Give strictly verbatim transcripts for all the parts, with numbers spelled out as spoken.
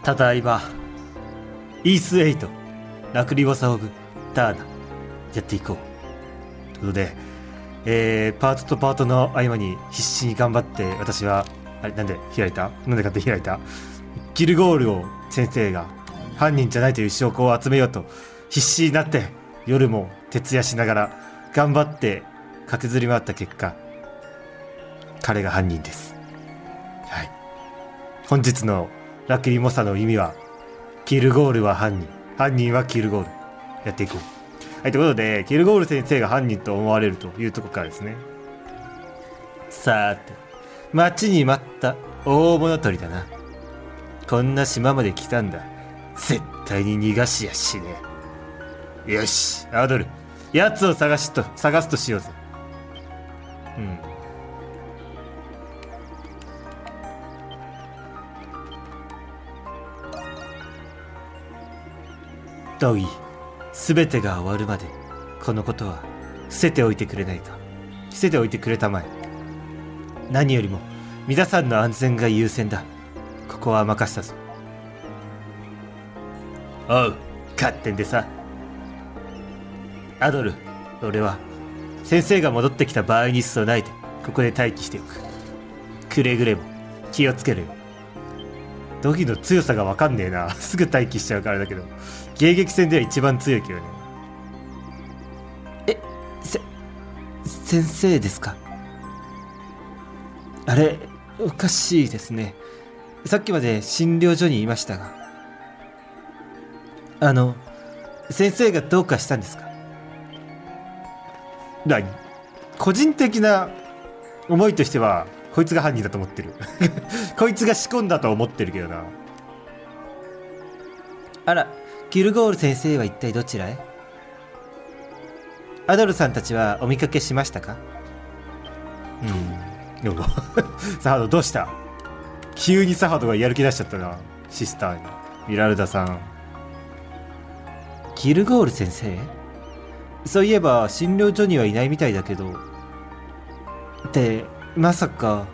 ただいまイースエイトラクリボサオブターナやっていこうということで、えー、パートとパートの合間に必死に頑張って私はあれなんで開いたなんで勝手に開いたキルゴールを先生が犯人じゃないという証拠を集めようと必死になって夜も徹夜しながら頑張って駆けずり回った結果彼が犯人です。はい、本日のラクリモサの意味はキルゴールは犯人犯人はキルゴールやっていこう。はい、ということでキルゴール先生が犯人と思われるというところからですね。さーて待ちに待った大物取りだな。こんな島まで来たんだ。絶対に逃がしやしねえ。よしアドル奴を探しと探すとしようぜ。うんドギー、すべてが終わるまでこのことは伏せておいてくれないか。伏せておいてくれたまえ。何よりも皆さんの安全が優先だ。ここは任せたぞ。おう、勝手んでさ。アドル、俺は先生が戻ってきた場合に備えてここで待機しておく。くれぐれも気をつけるよ。ドギの強さが分かんねえな。すぐ待機しちゃうからだけど迎撃戦では一番強いけどね。え、せ、先生ですか？あれ、おかしいですね。さっきまで診療所にいましたが。あの、先生がどうかしたんですか？だ、個人的な思いとしては、こいつが犯人だと思ってる。こいつが仕込んだと思ってるけどな。あら、キルゴール先生は一体どちらへ？アドルさんたちはお見かけしましたか？うん。サハドどうした？急にサハドがやる気出しちゃったな。シスターに。ミラルダさん。キルゴール先生？そういえば診療所にはいないみたいだけど。ってまさか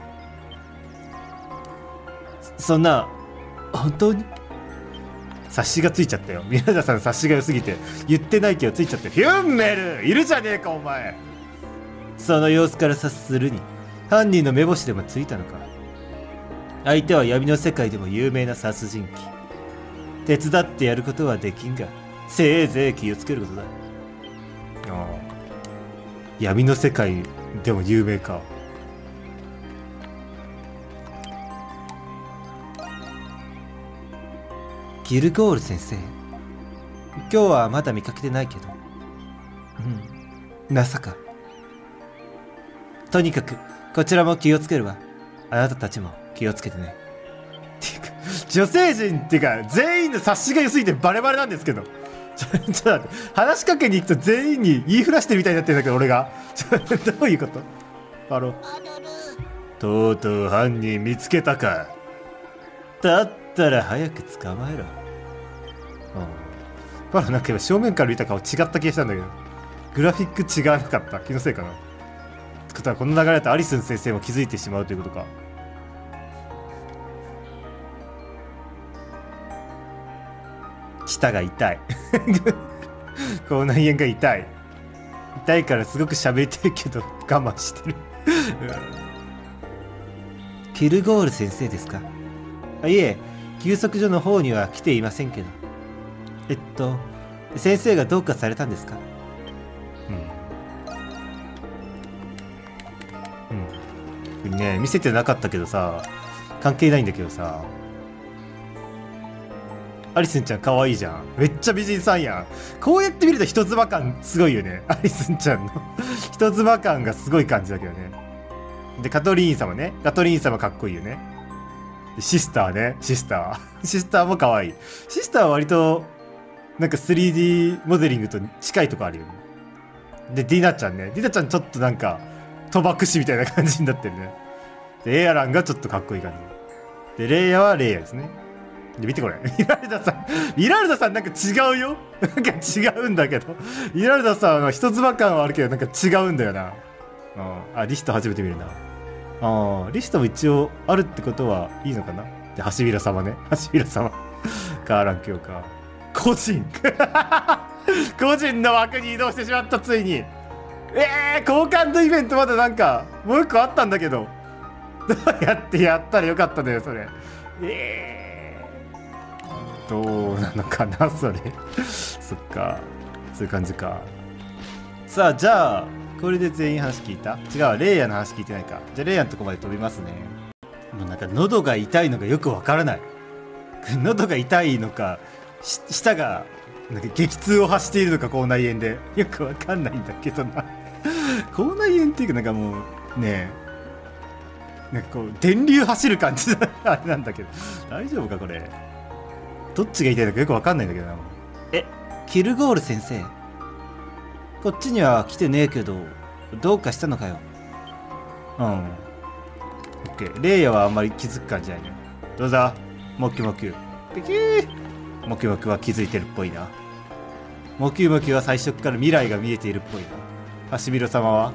そんな本当に？察しがついちゃったよ。宮田さん察しが良すぎて言ってないけどついちゃって。フュンメルいるじゃねえかお前。その様子から察するに犯人の目星でもついたのか。相手は闇の世界でも有名な殺人鬼。手伝ってやることはできんがせいぜい気をつけることだ。ああ、闇の世界でも有名か。ギルゴール先生、今日はまだ見かけてないけど。うん、まさか。とにかくこちらも気をつけるわ。あなたたちも気をつけてね。っていうか女性陣っていうか全員の察しが良すぎてバレバレなんですけど。ちょちょっと待って、話しかけに行くと全員に言いふらしてるみたいになってるんだけど俺が。ちょどういうこと？あのとうとう犯人見つけたか。だったら早く捕まえろ。パロなんか今正面から見た顔違った気がしたんだけど、グラフィック違わなかった。気のせいかな。ってことはこの流れだとアリスン先生も気づいてしまうということか。舌が痛い。口内炎が痛い。痛いからすごく喋りたいけど我慢してる。キルゴール先生ですか？あ、いえ、休息所の方には来ていませんけど。えっと先生がどうかされたんですか？うん、うん、ね見せてなかったけどさ、関係ないんだけどさ、アリスンちゃん可愛いじゃん。めっちゃ美人さんやん。こうやって見ると人妻感すごいよね。アリスンちゃんの人妻感がすごい感じだけどね。でカトリーン様ね、カトリーン様かっこいいよね。シスターね、シスターシスターも可愛い。シスターは割となんか スリーディー モデリングと近いとこあるよね。でディナちゃんね、ディナちゃんちょっとなんか賭博師みたいな感じになってるね。でエアランがちょっとかっこいい感じで、レイヤはレイヤですね。で見てこれ、ミラルダさんミラルダさんなんか違うよ。なんか違うんだけど、ミラルダさんは人妻感はあるけどなんか違うんだよな。あ、リスト初めて見るな。ああ、リストも一応あるってことはいいのかな。で、ハシビラ様ね。ハシビラ様。 かランクよか。個人個人の枠に移動してしまった。ついに。えー、交換のイベントまだなんかもう一個あったんだけど、どうやってやったらよかったんだよそれ。えー、どうなのかなそれそっか、そういう感じか。さあじゃあこれで全員話聞いた？違う、レイヤの話聞いてないか。じゃあレイヤのとこまで飛びますね。もうなんか喉が痛いのがよくわからない喉が痛いのか舌がなんか激痛を発しているのか、口内炎でよくわかんないんだけどな口内炎っていうかなんかもうねえ、なんかこう電流走る感じあれなんだけど、大丈夫かこれ。どっちが痛いのかよくわかんないんだけどな。え、キルゴール先生、こっちには来てねえけどどうかしたのかよ。うん、オッケー。レイヤはあんまり気づく感じないね。どうぞモキモキュピキー。モキモキは気づいてるっぽいな。モキモキは最初から未来が見えているっぽいな。ハシビロ様は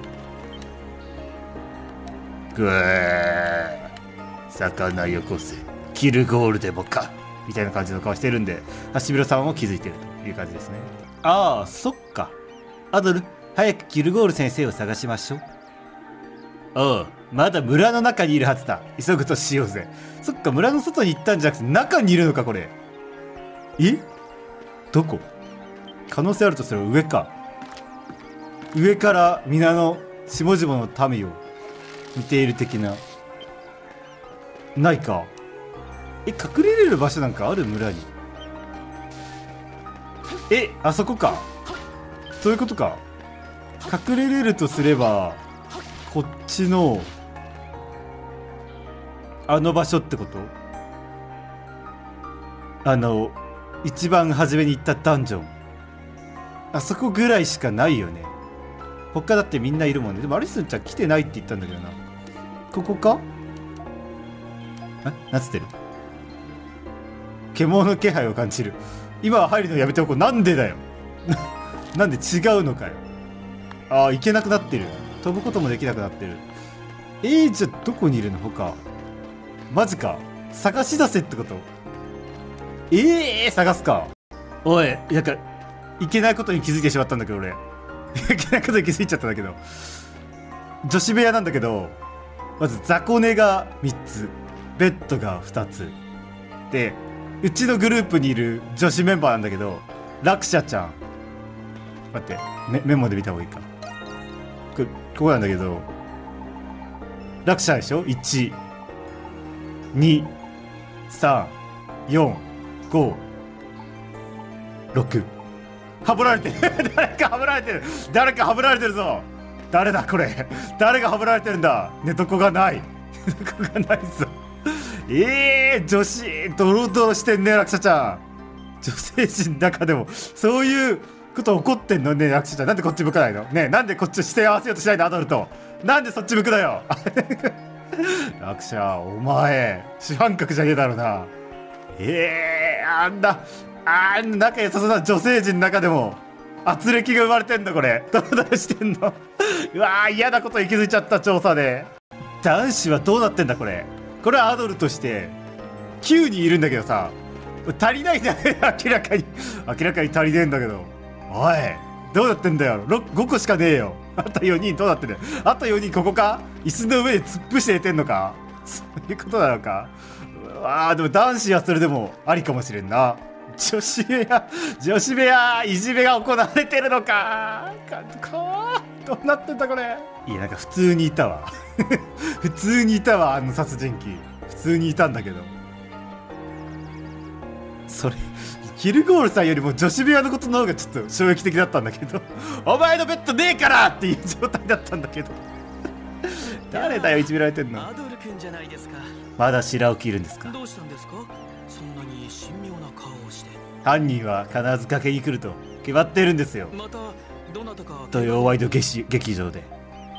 ぐー魚よこせキルゴールでもかみたいな感じの顔してるんで、ハシビロ様も気づいてるという感じですね。ああそっか。アドル、早くキルゴール先生を探しましょう。おう、まだ村の中にいるはずだ。急ぐとしようぜ。そっか、村の外に行ったんじゃなくて中にいるのかこれ。え、どこ？可能性あるとすれば上か。上から皆の下々の民を見ている的な。ないか。え、隠れれる場所なんかある？村に。え、あそこか。そういうことか。隠れれるとすればこっちのあの場所ってこと？あの一番初めに行ったダンジョン、あそこぐらいしかないよね。他だってみんないるもんね。でもアリスンちゃん来てないって言ったんだけどな。ここか？え、なんつってる？獣の気配を感じる。今は入るのやめておこう。なんでだよなんで違うのかよ。ああ、行けなくなってる。飛ぶこともできなくなってる。えー、じゃあどこにいるの他。マジか。探し出せってこと？ええー、探すか。おい、なんかいけないことに気づいてしまったんだけど俺いけないことに気づいちゃったんだけど、女子部屋なんだけど、まず雑魚寝がみっつ、ベッドがふたつで、うちのグループにいる女子メンバーなんだけど、ラクシャちゃん、待って、メ, メモで見た方がいいか。こ, ここなんだけど、ラクシャでしょ。いち、に、さん、よん、ご、ろく。はぶられてる誰かはぶられてる誰かはぶられてるぞ。誰だこれ。誰がはぶられてるんだ。寝床がない寝床がないぞえー、女子ドロドロしてんね、ラクシャちゃん。女性陣の中でもそういうこと起こってんのね、ラクシャちゃん。なんでこっち向かないのね。なんでこっち視線合わせようとしないの、アドルと。なんでそっち向くだよラクシャ、お前主犯格じゃねえだろうな。えー、あんなあんな仲良さそうな女性陣の中でも圧力が生まれてんだこれ。どうだしてんのうわー、嫌なことに気づいちゃった。調査で男子はどうなってんだこれ。これはアドルとしてきゅうにんいるんだけどさ、足りないんだね明らかに明らかに足りねえんだけど。おい、どうなってんだよ。ごこしかねえよ。あとよにんどうなってんだよ。あとよにんここか。椅子の上で突っ伏して寝てんのか。そういうことなのか。あー、でも男子はそれでもありかもしれんな。女子部屋女子部屋いじめが行われてるのか。かわどうなってんだこれ。いや、なんか普通にいたわ普通にいたわ、あの殺人鬼。普通にいたんだけど、それキルゴールさんよりも女子部屋のことの方がちょっと衝撃的だったんだけどお前のベッドねえからっていう状態だったんだけど誰だよいじめられてんの。 アドル君じゃないですか。 まだ白を切るんですか。 どうしたんですか。そんなに神妙な顔をして。 犯人は必ずかけに来ると決まってるんですよ。 またどなたか土曜ワイド劇劇場で。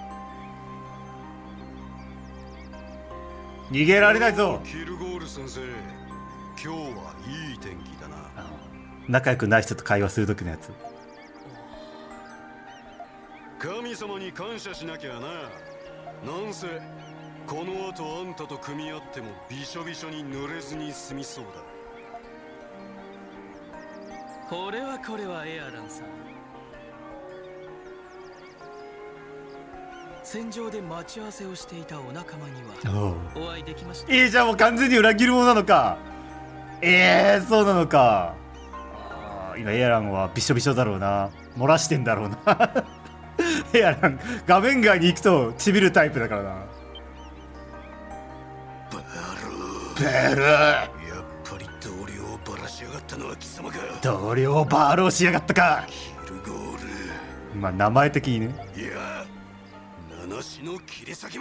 逃げられないぞ。 キルゴール先生、今日はいい天気だな。 仲良くない人と会話する時のやつ。 神様に感謝しなきゃな。なんせこの後あんたと組み合ってもびしょびしょに濡れずに済みそうだ。 これはこれはエアランさん。戦場で待ち合わせをしていたお仲間にはお会いできました。 えー、じゃあもう完全に裏切る者なのか。えー、そうなのか。あ今エアランはびしょびしょだろうな。漏らしてんだろうな。エアラン画面外に行くとちびるタイプだからな。 バベルやっぱり同僚をばらしやがったのは貴様か。 同僚をバーローしやがったか。 キルゴール。 まあ名前的にね。 いや七しの切れ先間。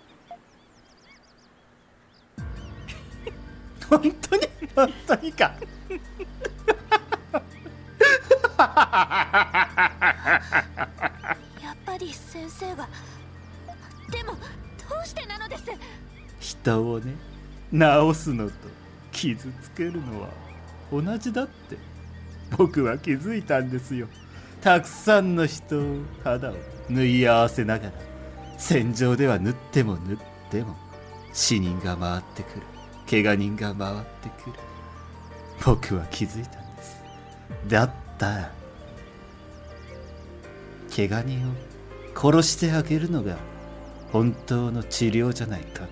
本当に本当にか。 やっぱり先生が。でもどうしてなのです。 人をね治すのと傷つけるのは同じだって僕は気づいたんですよ。たくさんの人を肌を縫い合わせながら戦場では縫っても縫っても死人が回ってくる、怪我人が回ってくる。僕は気づいたんです。だったら怪我人を殺してあげるのが本当の治療じゃないかって。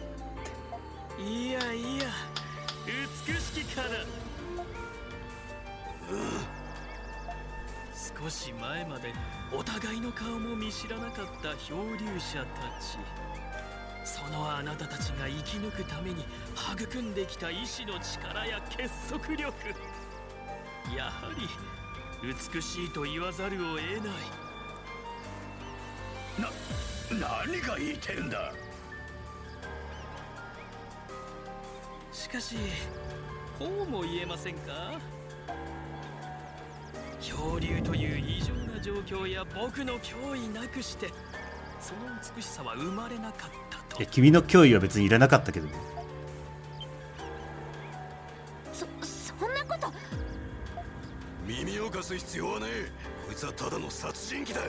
いやいや美しきから、うん、少し前までお互いの顔も見知らなかった漂流者たち。そのあなたたちが生き抜くために育んできた意志の力や結束力、やはり美しいと言わざるを得ない。 な、何が言ってるんだ。 しかしこうも言えませんか。漂流という異常な状況や僕の脅威なくしてその美しさは生まれなかったと。 いや君の脅威は別にいらなかったけどね。 そそんなこと。 耳を貸す必要はねえ。こいつはただの殺人鬼だ。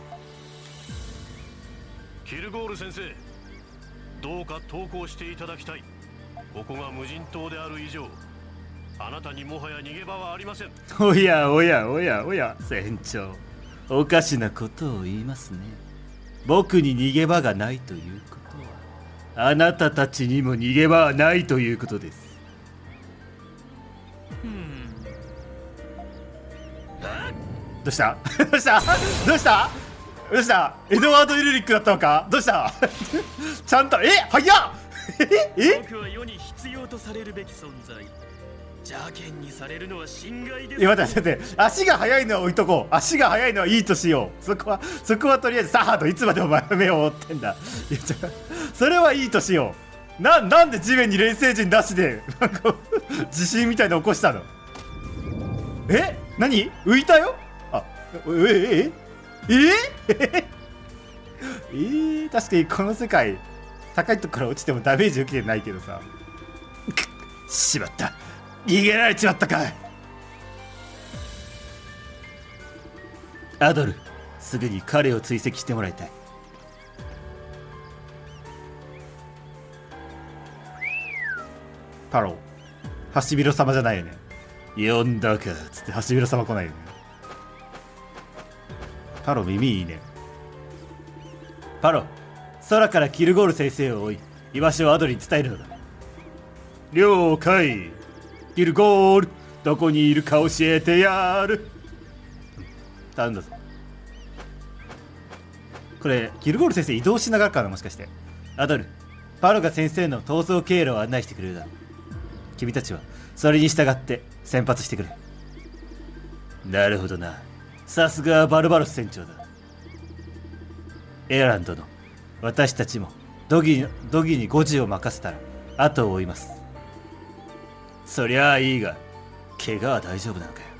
キルゴール先生、どうか投降していただきたい。ここが無人島である以上あなたにもはや逃げ場はありません。 おやおやおやおや船長、おかしなことを言いますね。僕に逃げ場がないということはあなたたちにも逃げ場はないということです。どうしたどうしたどうしたどうしたエドワード・エルリックだったのか。どうしたちゃんとえ早っえ僕は世に必要とされるべき存在。邪険にされるのは心外です。 いや待って待って、足が速いのは置いとこう。足が速いのはいいとしよう。そこはそこはとりあえずサハードいつまでお前目を追ってんだ。いやちょそれはいいとしよう。ななんで地面に冷静人なしでなんか地震みたいなの起こしたの。え何浮いたよ。あええええええー、確かにこの世界高いところから落ちてもダメージ受けてないけどさ。しまった、逃げられちまったか。アドル、すぐに彼を追跡してもらいたい。パロー、ハシビロ様じゃないよね。呼んだかっつってハシビロ様来ないよね。パロ耳いいね。パロ、空からキルゴール先生を追い居場所をアドルに伝えるのだ。了解。キルゴール、どこにいるか教えてやる。頼んだぞ。これキルゴール先生移動しながらかな、もしかして。アドル、パロが先生の逃走経路を案内してくれるだろう。君たちはそれに従って先発してくれ。なるほどな、さすがバルバロス船長だ。エアランドの私たちもドギドギに誤字を任せたら後を追います。そりゃあいいが、怪我は大丈夫なのかよ。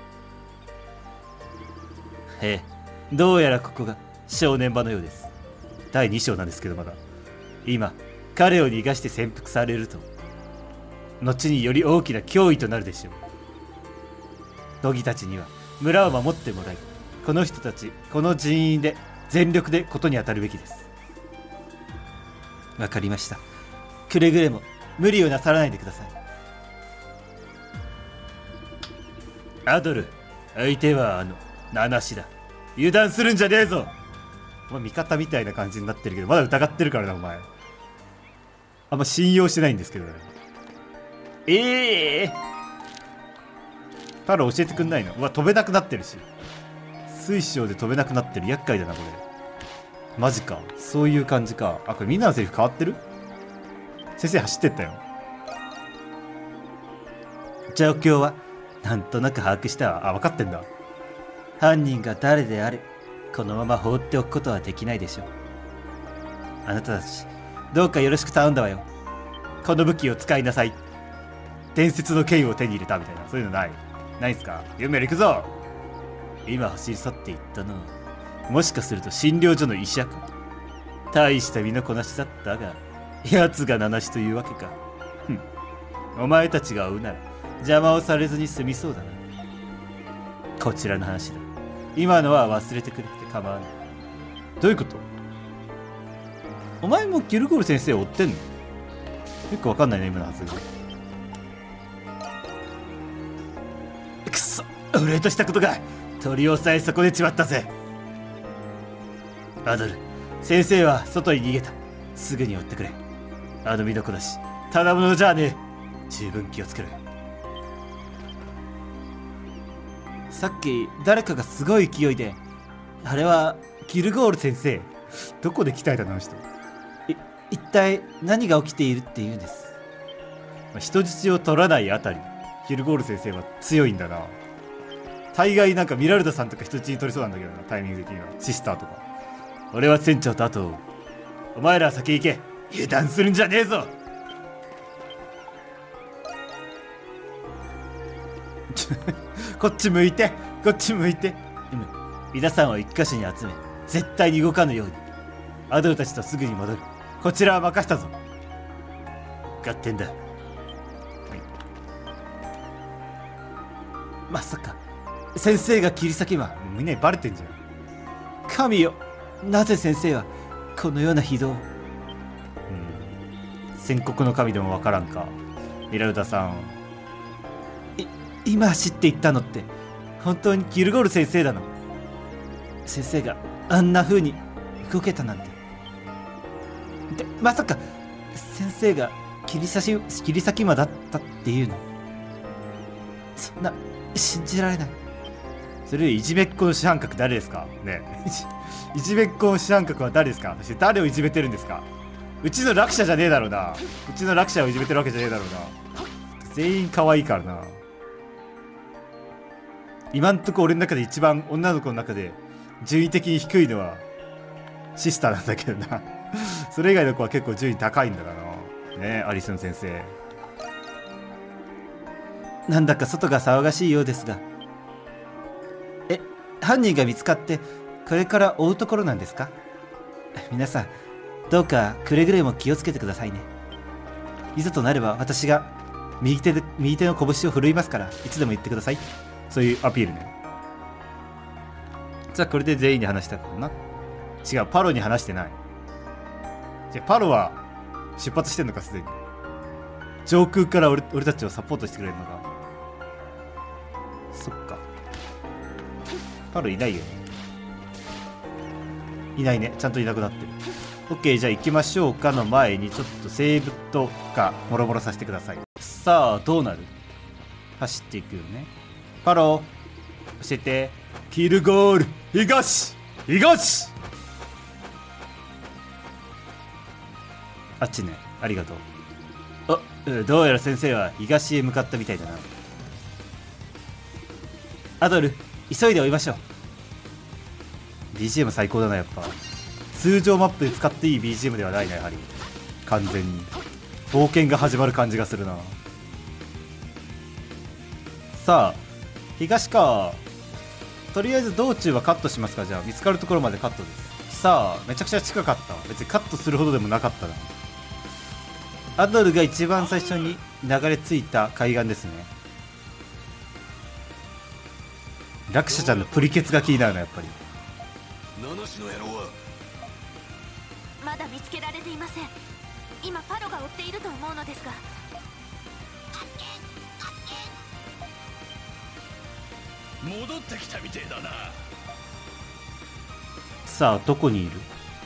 へえ、どうやらここが正念場のようです。だいに章なんですけど、まだ今彼を逃がして潜伏されると後により大きな脅威となるでしょう。ドギたちには村を守ってもらい、この人たちこの人員で全力でことに当たるべきです。わかりました。くれぐれも無理をなさらないでください。アドル、 相手はあのナナシだ。油断するんじゃねえぞ。お前味方みたいな感じになってるけど、まだ疑ってるからなお前。あんま信用してないんですけどね。ええー、パロ教えてくんないの？うわ、飛べなくなってるし、水晶で飛べなくなってる。厄介だなこれ。マジか、そういう感じか。あ、これみんなのセリフ変わってる？先生走ってったよ。状況はなんとなく把握したわ。あ、分かってんだ。犯人が誰であれ、このまま放っておくことはできないでしょう。あなたたち、どうかよろしく頼んだわよ。この武器を使いなさい。伝説の剣を手に入れたみたいな、そういうのないないんすか？ユンメル行くぞ。今走り去っていったのは、もしかすると診療所の医者か。大した身のこなしだったが、奴が名なしというわけか。ふん、お前たちが追うなら邪魔をされずに済みそうだな。こちらの話だ。今のは忘れてくれて構わない。どういうこと？お前もギルゴール先生を追ってんの？結構わかんないね今のはず。くそ、俺としたことが取り押さえ損ねちまったぜ。アドル、先生は外に逃げた。すぐに追ってくれ。あの身のこなし、ただものじゃねえ。十分気をつけろ。さっき誰かがすごい勢いで、あれはギルゴール先生。どこで鍛えたのあの人。い一体何が起きているっていうんです。人質を取らないあたり、ギルゴール先生は強いんだな。大概なんかミラルダさんとか人質に取りそうなんだけどな、タイミング的には。シスターとか。俺は船長と後を。お前らは先行け。油断するんじゃねえぞ。こっち向いて、こっち向いて。でも皆さんを一箇所に集め、絶対に動かぬように。アドルたちとすぐに戻る。こちらは任したぞ。合点だ。はい、まさか先生が切り裂けば、みんなにバレてんじゃん。神よ、なぜ先生はこのような非道を。うん、宣告の神でもわからんか。ミラルダさん、い今走っていったのって本当にギルゴール先生だの？先生があんな風に動けたなんて。でまさか先生が切り裂し切り裂き魔だったっていうの？そんな信じられない。それよりいじめっ子の主犯格誰ですかね。いじめっ子の主犯格は誰ですか？そして誰をいじめてるんですか？うちの落車じゃねえだろうな。うちの落車をいじめてるわけじゃねえだろうな。全員可愛いからな。今んとこ俺の中で一番女の子の中で順位的に低いのはシスターなんだけどな。それ以外の子は結構順位高いんだからな。ねえ、アリスン先生。なんだか外が騒がしいようですが。え、犯人が見つかってこれから追うところなんですか？皆さんどうかくれぐれも気をつけてくださいね。いざとなれば私が右手で右手の拳を振るいますから、いつでも言ってください。そういうアピールね。じゃあこれで全員に話したかな。違う、パロに話してない。じゃあパロは出発してんのかすでに。上空から 俺, 俺たちをサポートしてくれるのか。そっか、パロいないよね。いないね、ちゃんといなくなってる。OK、じゃあ行きましょうかの前にちょっとセーブとかもろもろさせてください。さあどうなる？走っていくよね。パロ教えて。キルゴール東東。あっちね、ありがとう。あ、どうやら先生は東へ向かったみたいだな。アドル、急いで追いましょう。 ビージーエム 最高だな。やっぱ通常マップで使っていい ビージーエム ではないな。やはり完全に冒険が始まる感じがするな。さあ東か。とりあえず道中はカットしますか。じゃあ見つかるところまでカットです。さあめちゃくちゃ近かった。別にカットするほどでもなかったな。アドルが一番最初に流れ着いた海岸ですね。ラクシャちゃんのプリケツが気になるな。やっぱり七種の野郎はまだ見つけられていません。今パロが追っていると思うのですが。 戻ってきたみてえだな。 さあどこにいる？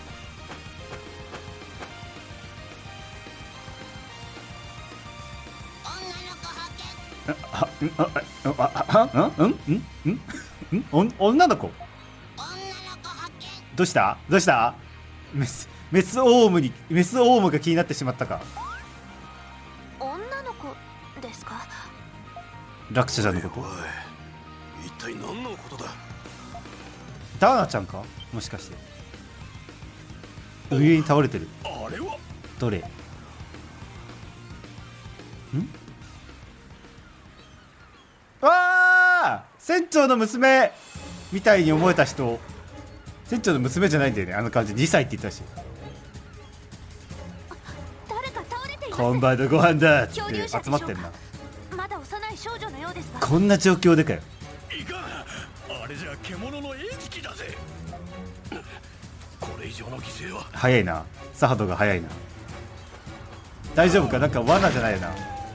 あ、んあ、あ、あ、あ、んんんんん女の子？どうしたどうした？メスメスオウムにメスオウムが気になってしまったか。 女の子ですか？ 落車者のこと？ おい一体何のことだ。 ダーナちゃんかもしかして。上に倒れてる。 あれはどれ？ん？わあ、船長の娘みたいに思えた人。船長の娘じゃないんだよね、あの感じ。にさいって言ったし。 誰か倒れています。 今晩のご飯だっつって集まってんな。 まだ幼い少女のようですが。 こんな状況でかよ。 いかん、あれじゃ獣の餌食だぜ。これ以上の犠牲は。 早いな、サハドが早いな。大丈夫か、なんか罠じゃないよな。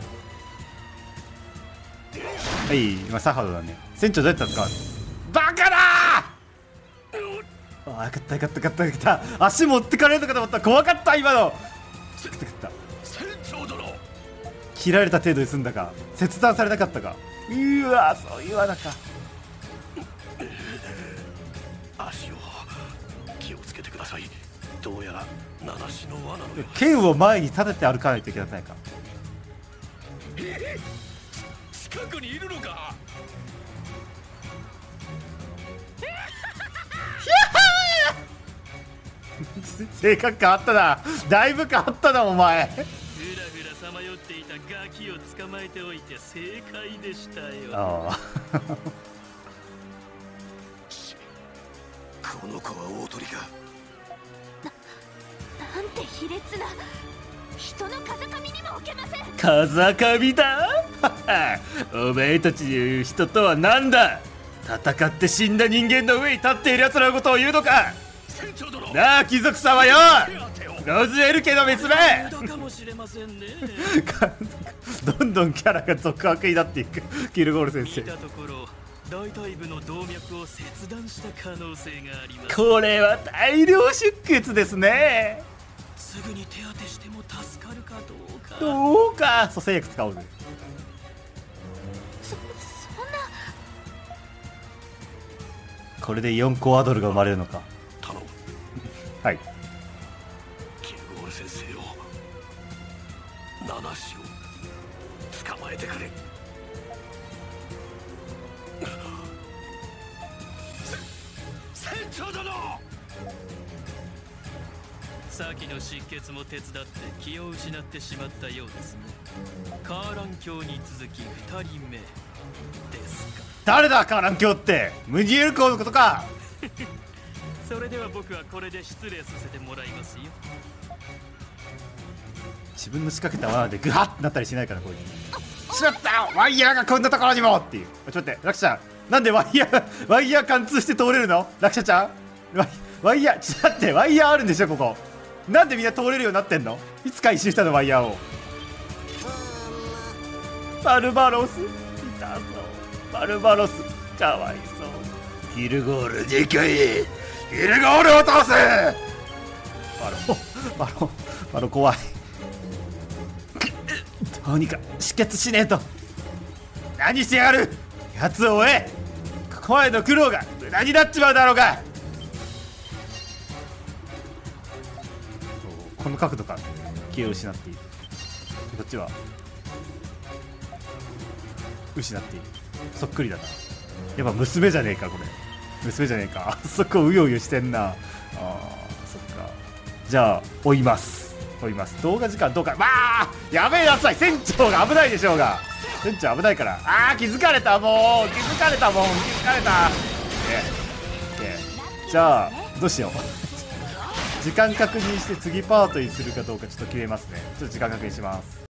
はい、今サハドだね。船長どうやったんですか。バカだー。あ、よかったよかったよかったよかった。足持ってかれるのかと思った。怖かった今の。 船長殿、 切られた程度で済んだか、切断されなかったか。うわ、そういう罠か。 足を気をつけてください。どうやら七種の罠のよう。 剣を前に立てて歩かないといけないか。 近くにいるのか。 性格変わったな、だいぶ変わったなお前。 ぐらぐらさまよっていたガキを捕まえておいて正解でしたよ。 ああこの子は大鳥か。 な、なんて卑劣な。人の風上にも置けません。 風上だお前たちいう人とは何だ。戦って死んだ人間の上に立っている奴らのことを言うのか。なあ貴族様よ、ロズエル家の娘かもしれませんね。 どんどんキャラが続悪になっていくキルゴール先生。 見たところ大腿部の動脈を切断した可能性があります。 これは大量出血ですね。 すぐに手当てしても助かるかどうか。 どうか蘇生薬使おうぜ。 そそんな。 これでよんコアドルが生まれるのか。 頼む。 はい。 キルゴール先生を七種を捕まえてくれ。船長殿、 先の失血も手伝って気を失ってしまったようですね。カーラン卿に続きふたりめですか。 誰だカーラン卿って。ムニエル公のことか。 それでは僕はこれで失礼させてもらいますよ。 自分の仕掛けた罠でグハッてなったりしないからこいつ。しまったワイヤーがこんなところにもっていう。ちょっと待って、ラクシャちゃんなんでワイヤーワイヤー貫通して通れるの。ラクシャちゃんワイワイヤーちょっと待って、ワイヤーあるんでしょここ。なんでみんな通れるようになってんの。いつ回収したのワイヤーを。バルバロスいたぞ。バルバロスかわいそう。キルゴールでかい。キルゴールを倒せ。バロバロバロ怖い。どうにか止血しねえと。何してやがる。奴を追え。ここまでの苦労が無駄になっちまうだろうが。この角度から気を失っている。こっちは失っている。そっくりだな。やっぱ娘じゃねえかこれ。娘じゃねえか。あそこうようよしてんな。あーそっか。じゃあ追います追います。動画時間どうか。わあやべえやつは船長が危ないでしょうが。船長危ないから。ああ気づかれた。もう気づかれたもん。気づかれた。ねねじゃあどうしよう。時間確認して次パートにするかどうかちょっと決めますね。ちょっと時間確認します。